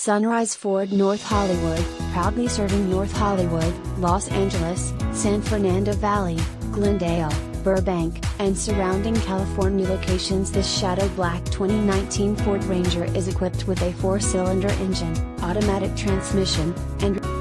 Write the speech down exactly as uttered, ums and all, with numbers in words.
Sunrise Ford North Hollywood, proudly serving North Hollywood, Los Angeles, San Fernando Valley, Glendale, Burbank, and surrounding California locations. This Shadow Black twenty nineteen Ford Ranger is equipped with a four-cylinder engine, automatic transmission, and